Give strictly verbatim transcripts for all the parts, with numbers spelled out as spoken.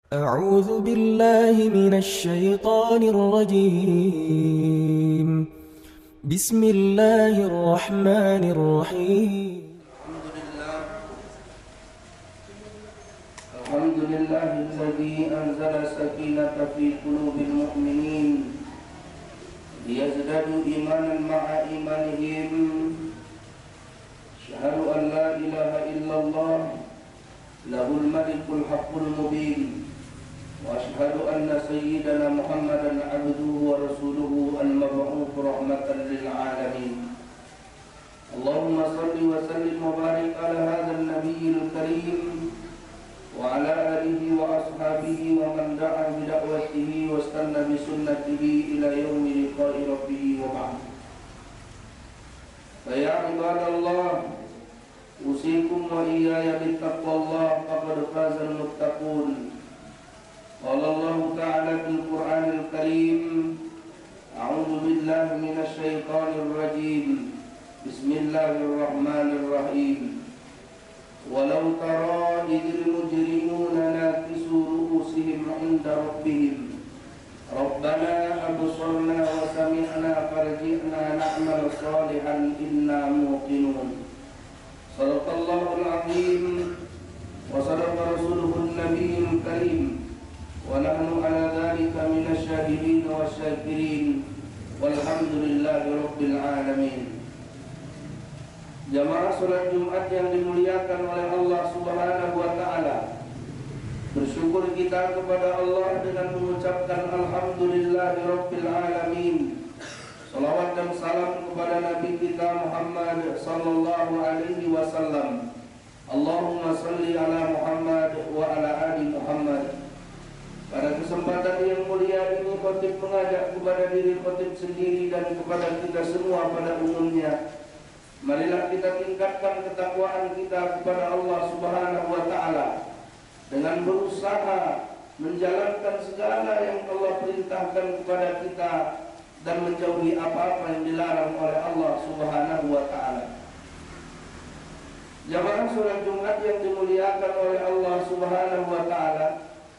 أعوذ بالله من الشيطان الرجيم. بسم الله الرحمن الرحيم. الحمد لله الحمد لله الذي أنزل السكينة في قلوب المؤمنين ليزدادوا إيمانا مع إيمانهم. أشهد أن لا إله إلا الله له الملك الحق المبين، وأشهد أن سيدنا محمدا عبده ورسوله المبعوث رحمة للعالمين. اللهم صل وسلم وبارك على هذا النبي الكريم وعلى آله وأصحابه ومن دعا بدعوته واستنى بسنته إلى يوم لقاء ربه وبعد. فيا عباد الله، أوصيكم وإياي بتقوى الله، فقد فاز المتقون. قال الله تعالى في القرآن الكريم: أعوذ بالله من الشيطان الرجيم، بسم الله الرحمن الرحيم. ولو ترى إذ المجرمون ناكسوا رؤوسهم عند ربهم ربنا أبصرنا وسمعنا فارجعنا نعمل صالحا إنا موقنون. صدق الله العظيم وصدق رسوله النبي الكريم، ونحن على ذلك من الشاهدين والشاكرين، والحمد لله رب العالمين. Jamaah salat Jumat yang dimuliakan oleh Allah Subhanahu wa taala, bersyukur kita kepada Allah dengan mengucapkan alhamdulillahirabbil alamin. Salawat dan salam kepada Nabi kita Muhammad sallallahu alaihi wasallam. Allahumma salli ala Muhammad wa ala ali Muhammad. Pada kesempatan yang mulia ini, khotib mengajak kepada diri khotib sendiri dan kepada kita semua pada umumnya, marilah kita tingkatkan ketakwaan kita kepada Allah Subhanahu wa taala dengan berusaha menjalankan segala yang Allah perintahkan kepada kita dan menjauhi apa-apa yang dilarang oleh Allah Subhanahu wa taala. Jamaah salat Jumat yang dimuliakan oleh Allah Subhanahu wa taala,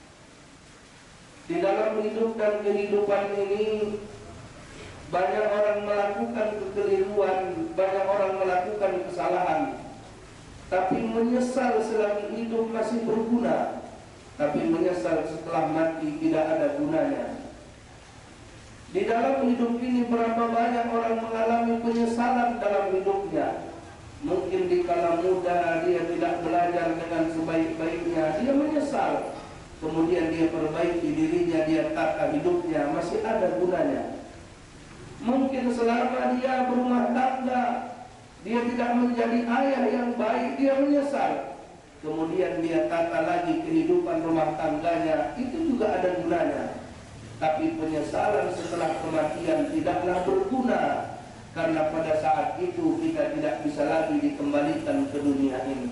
di dalam hidup dan kehidupan ini banyak orang melakukan kekeliruan, banyak orang melakukan kesalahan, tapi menyesal selagi hidup masih berguna, tapi menyesal setelah mati tidak ada gunanya. Di dalam hidup ini berapa banyak orang mengalami penyesalan dalam hidupnya. Mungkin di kala muda dia tidak belajar dengan sebaik-baiknya, dia menyesal. Kemudian dia perbaiki dirinya, dia tata hidupnya, masih ada gunanya. Mungkin selama dia berumah tangga, dia tidak menjadi ayah yang baik, dia menyesal. Kemudian dia tata lagi kehidupan rumah tangganya, itu juga ada gunanya. Tapi penyesalan setelah kematian tidaklah berguna, karena pada saat itu kita tidak bisa lagi dikembalikan ke dunia ini.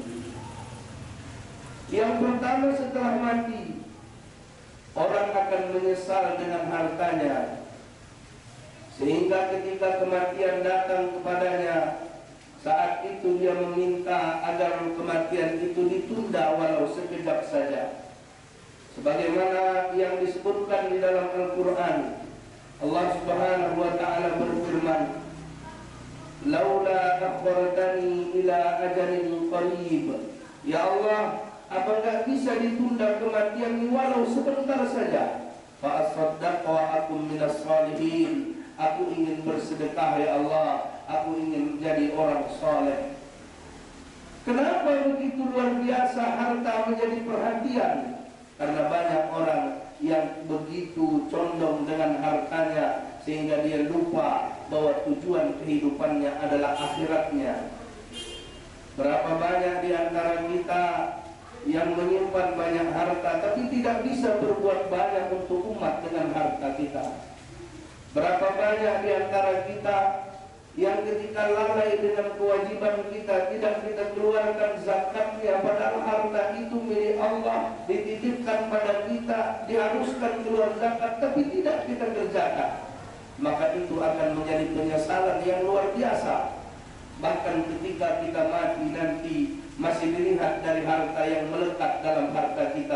Yang pertama, setelah mati, orang akan menyesal dengan hartanya, sehingga ketika kematian datang kepadanya, saat itu dia meminta agar kematian itu ditunda walau sekejap saja. Sebagaimana yang disebutkan di dalam Al-Quran, Allah Subhanahu wa ta'ala berfirman, "Laula akhbartani ila ajalin qarib." Ya Allah, apakah bisa ditunda kematian ini walau sebentar saja? Fa asaddaq wa akum minas salihin. Aku ingin bersedekah ya Allah, aku ingin menjadi orang soleh. Kenapa begitu luar biasa harta menjadi perhatian? Karena banyak orang yang begitu condong dengan hartanya sehingga dia lupa bahwa tujuan kehidupannya adalah akhiratnya. Berapa banyak di antara kita yang menyimpan banyak harta tapi tidak bisa berbuat banyak untuk umat dengan harta kita. Berapa banyak di antara kita yang ketika lalai dengan kewajiban kita tidak kita keluarkan zakatnya, padahal harta itu milik Allah, dititipkan pada kita, diharuskan keluar zakat tapi tidak kita kerjakan. Maka itu akan menjadi penyesalan yang luar biasa. Bahkan ketika kita mati nanti masih dilihat dari harta yang melekat dalam harta kita.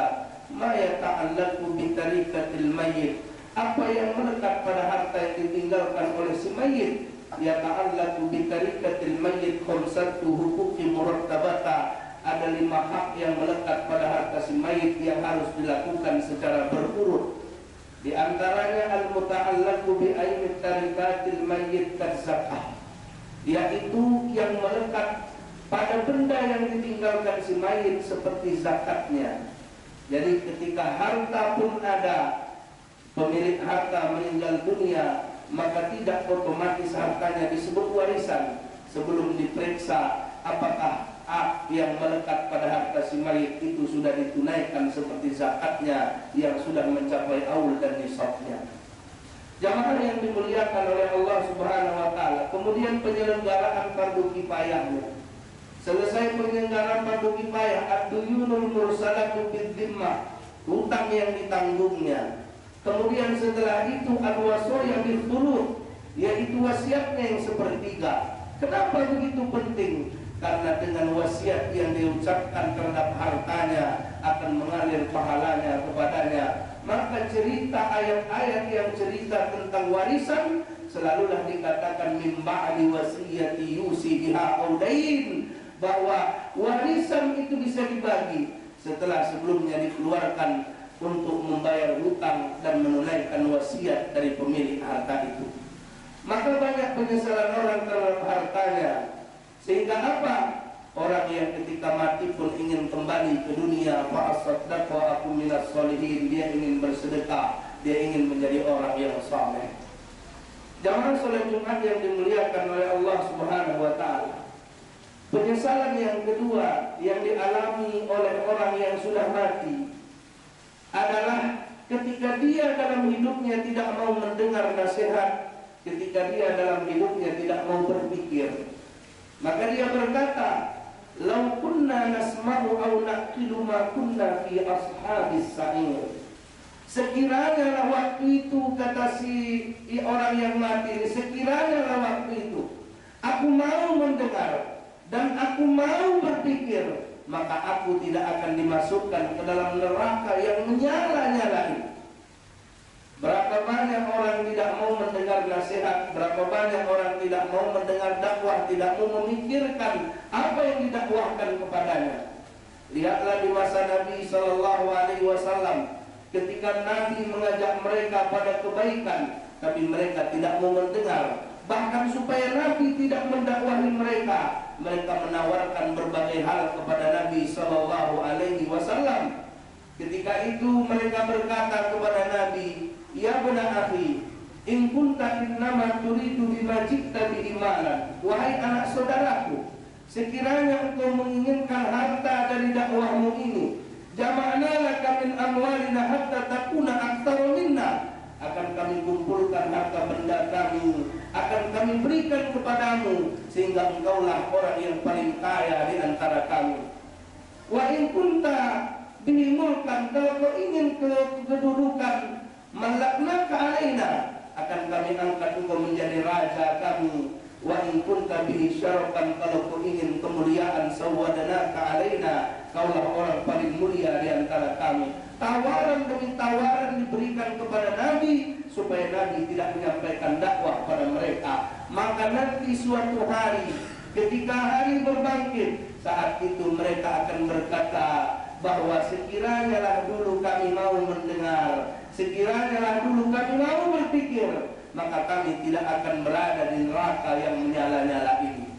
ma yata'allaqu bi tarikatil mayyit, apa yang melekat pada harta yang ditinggalkan oleh si mayit. Yata'allaqu bi tarikatil mayyit khamsatu huquqi murattabata, ada lima hak yang melekat pada harta si mayit yang harus dilakukan secara berurut. Di antaranya al-muta'allaqu bi aini tarikatil mayyit kazakah, yaitu yang melekat pada benda yang ditinggalkan si mayit seperti zakatnya. Jadi ketika harta pun ada, pemilik harta meninggal dunia, maka tidak otomatis hartanya disebut warisan sebelum diperiksa apakah hak yang melekat pada harta si mayit itu sudah ditunaikan seperti zakatnya yang sudah mencapai aul dan nisabnya. Jamaah yang dimuliakan oleh Allah Subhanahu wa taala, kemudian penyelenggaraan fardu kifayahnya. Selesai penyelenggaraan fardu kifayah, ad-duyunul mursalatu bid-dhimmah, hutang yang ditanggungnya. Kemudian setelah itu al-wasaya bil-thuluth, yaitu wasiatnya yang sepertiga. Kenapa begitu penting? Karena dengan wasiat yang diucapkan terhadap hartanya akan mengalir pahalanya kepadanya. Maka cerita ayat-ayat yang cerita tentang warisan selalulah dikatakan min ba'di wasiyati yusi biha audain, bahwa warisan itu bisa dibagi setelah sebelumnya dikeluarkan untuk membayar hutang dan menunaikan wasiat dari pemilik harta itu. Maka banyak penyesalan orang terhadap hartanya, sehingga apa? Orang yang ketika mati pun ingin kembali ke dunia, fa'asaddaq wa aku minas solihin, dia ingin bersedekah, dia ingin menjadi orang yang saleh. Jamaah salat Jumat yang dimuliakan oleh Allah Subhanahu wa taala, penyesalan yang kedua yang dialami oleh orang yang sudah mati adalah ketika dia dalam hidupnya tidak mau mendengar nasihat, ketika dia dalam hidupnya tidak mau berpikir, maka dia berkata, "Lau kunna nasma'u aw naqilu ma kunna fi ashabis sa'ir." Sekiranya lah waktu itu, kata si orang yang mati, sekiranya lah waktu itu aku mau mendengar dan aku mau berpikir, maka aku tidak akan dimasukkan ke dalam neraka yang menyala-nyala. Berapa banyak orang tidak mau mendengar nasihat, berapa banyak orang tidak mau mendengar dakwah, tidak mau memikirkan apa yang didakwahkan kepadanya. Lihatlah di masa Nabi Shallallahu Alaihi Wasallam, ketika Nabi mengajak mereka pada kebaikan, tapi mereka tidak mau mendengar. Bahkan supaya Nabi tidak mendakwahi mereka, mereka menawarkan berbagai hal kepada Nabi Shallallahu Alaihi Wasallam. Ketika itu mereka berkata kepada Nabi, "Ya bena akhi, in kunta innama turidu bima ji'ta bihi malan." Wahai anak saudaraku, sekiranya engkau menginginkan harta dari dakwahmu ini, jama'na laka min amwalina hatta takuna aktsara minna, akan kami kumpulkan harta benda kami, akan kami berikan kepadamu sehingga engkaulah orang yang paling kaya di antara kami. Wa in kunta bihi mulkan, kalau kau ingin ke kedudukan, malaknaka alaina, akan kami angkat engkau menjadi raja kami. Wa in kunta bihi syarakan, kalau kau ingin kemuliaan, sawadanaka alaina, kaulah orang paling mulia di antara kami. Tawaran demi tawaran diberikan kepada Nabi supaya Nabi tidak menyampaikan dakwah pada mereka. Maka nanti suatu hari, ketika hari berbangkit, saat itu mereka akan berkata bahwa sekiranya lah dulu kami mau mendengar, sekiranya lah dulu kami mau berpikir, maka kami tidak akan berada di neraka yang menyala-nyala ini.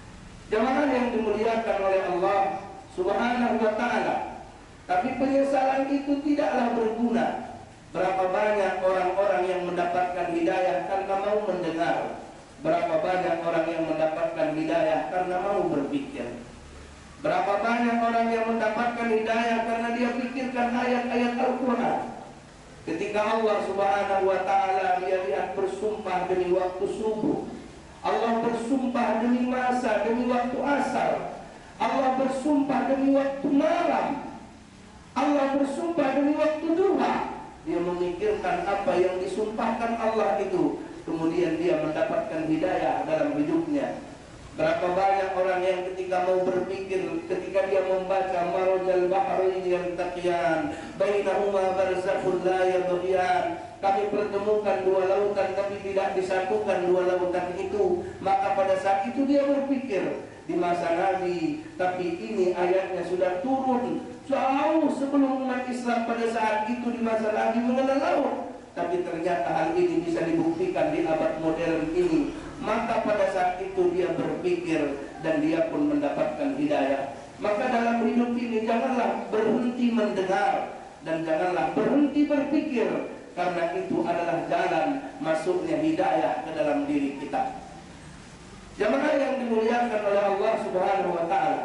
Jamaah yang dimuliakan oleh Allah Subhanahu wa ta'ala, tapi penyesalan itu tidaklah berguna. Berapa banyak orang-orang yang mendapatkan hidayah karena mau mendengar, berapa banyak orang yang mendapatkan hidayah karena mau berpikir. Berapa banyak orang yang mendapatkan hidayah karena dia pikirkan ayat-ayat Al-Quran. Ketika Allah Subhanahu wa ta'ala dia lihat bersumpah demi waktu subuh, Allah bersumpah demi masa, demi waktu asar, Allah bersumpah demi waktu malam, Allah bersumpah demi waktu duha. Dia memikirkan apa yang disumpahkan Allah itu, kemudian dia mendapatkan hidayah dalam hidupnya. Berapa banyak orang yang ketika ketika mau berpikir, ketika dia membaca marajal bahraini yaltaqiyan bainahuma barzakhun la yabghiyan, kami pertemukan dua lautan tapi tidak disatukan dua lautan itu, maka pada saat itu dia berpikir di masa Nabi, tapi ini ayatnya sudah turun jauh sebelum umat Islam pada saat itu di masa Nabi mengenal laut, tapi ternyata hal ini bisa dibuktikan di abad modern ini. Maka pada saat itu dia berpikir dan dia pun mendapatkan hidayah. Maka dalam hidup ini janganlah berhenti mendengar dan janganlah berhenti berpikir, karena itu adalah jalan masuknya hidayah ke dalam diri kita. Jamaah yang dimuliakan oleh Allah Subhanahu wa taala.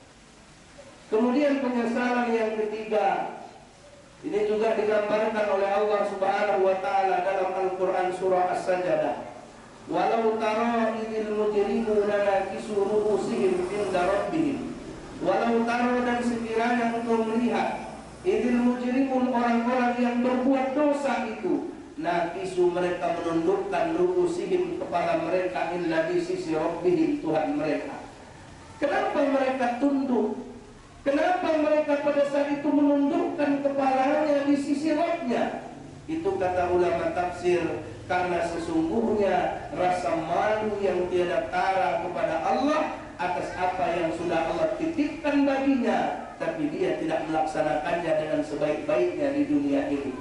Kemudian penyesalan yang ketiga, ini juga digambarkan oleh Allah Subhanahu wa taala dalam Al-Qur'an surah As-Sajdah. Walau tara idil mujrimuna nakisu ru'usihim inda rabbihim. Walau tara, dan sekiranya engkau melihat idil mujrimun, orang-orang yang berbuat dosa itu, nakisu, mereka menundukkan ru'usihim, kepala mereka, illa di sisi rabbihim, Tuhan mereka. Kenapa mereka tunduk? Kenapa mereka pada saat itu menundukkan kepalanya di sisi Rabbnya? Itu kata ulama tafsir, karena sesungguhnya rasa malu yang tiada tara kepada Allah atas apa yang sudah Allah titipkan baginya, tapi dia tidak melaksanakannya dengan sebaik-baiknya di dunia ini.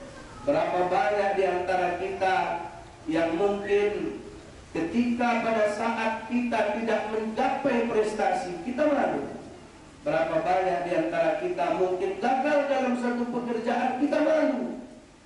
Berapa banyak di antara kita yang mungkin ketika pada saat kita tidak mencapai prestasi, kita malu. Berapa banyak di antara kita mungkin gagal dalam satu pekerjaan, kita malu.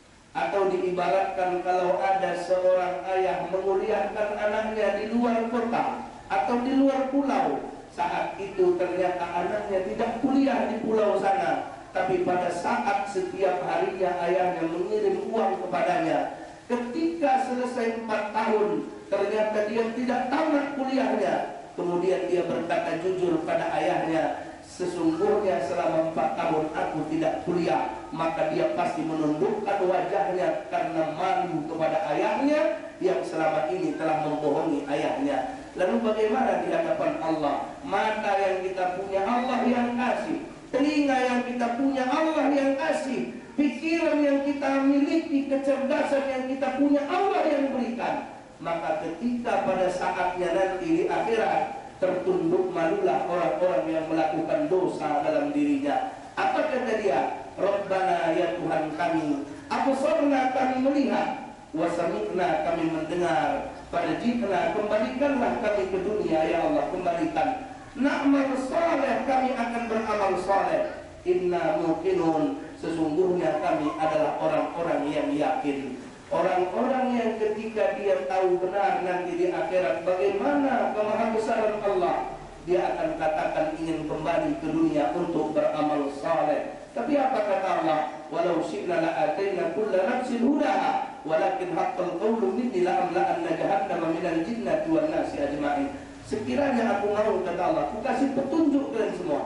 Atau diibaratkan kalau ada seorang ayah menguliahkan anaknya di luar kota atau di luar pulau, saat itu ternyata anaknya tidak kuliah di pulau sana, tapi pada saat setiap harinya ayahnya mengirim uang kepadanya, ketika selesai empat tahun ternyata dia tidak tamat kuliahnya, kemudian dia berkata jujur pada ayahnya, sesungguhnya selama empat tahun aku tidak kuliah. Maka dia pasti menundukkan wajahnya karena malu kepada ayahnya yang selama ini telah membohongi ayahnya. Lalu bagaimana di hadapan Allah? Mata yang kita punya Allah yang kasih, telinga yang kita punya Allah yang kasih, pikiran yang kita miliki, kecerdasan yang kita punya Allah yang berikan. Maka ketika pada saatnya nanti di akhirat, tertunduk malulah orang-orang yang melakukan dosa dalam dirinya. Apa kata dia? Rabbana, ya Tuhan kami, absarna, kami melihat, wa sami'na, kami mendengar, farji'na, kembalikanlah kami ke dunia ya Allah, kembalikan. Na'mal saleh, kami akan beramal saleh. Inna muqinun, sesungguhnya kami adalah orang-orang yang yakin. Orang-orang yang ketika dia tahu benar nanti di akhirat bagaimana kemahabesaran Allah, dia akan katakan ingin kembali ke dunia untuk beramal saleh. Tapi apa kata Allah? Walau syi'na la'ataina kulla nafsin hudaha walakin haqqal qawlu minni la'amla'anna jahannama minal jinnati wan nasi ajma'in. Sekiranya aku mau, kata Allah, aku kasih petunjuk kalian semua,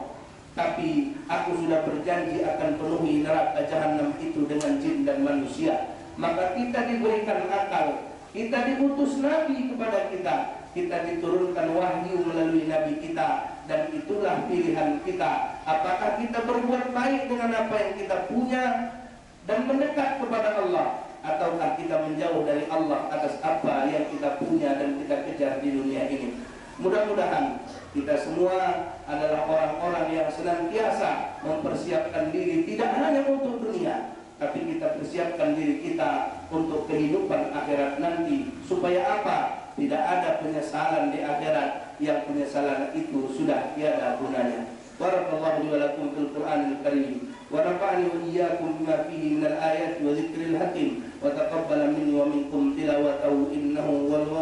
tapi aku sudah berjanji akan penuhi neraka jahanam itu dengan jin dan manusia. Maka kita diberikan akal, kita diutus Nabi kepada kita, kita diturunkan wahyu melalui Nabi kita, dan itulah pilihan kita. Apakah kita berbuat baik dengan apa yang kita punya dan mendekat kepada Allah, ataukah kita menjauh dari Allah atas apa yang kita punya dan kita kejar di dunia ini. Mudah-mudahan kita semua adalah orang-orang yang senantiasa mempersiapkan diri tidak hanya untuk dunia, tapi kita persiapkan diri kita untuk kehidupan akhirat nanti. Supaya apa? Tidak ada penyesalan di akhirat, yang penyesalan itu sudah tiada gunanya. Barakallahu li wa lakum fil Qur'anil Karim, wa nafa'ani wa iyyakum bima fihi minal ayati wa dzikril hakim, wa taqabbala minni wa minkum tilawatahu innahu wal